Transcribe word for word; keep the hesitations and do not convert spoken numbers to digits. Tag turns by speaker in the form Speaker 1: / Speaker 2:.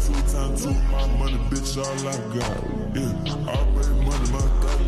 Speaker 1: two times two, my money, bitch, all I got. Yeah, I raise money, my thought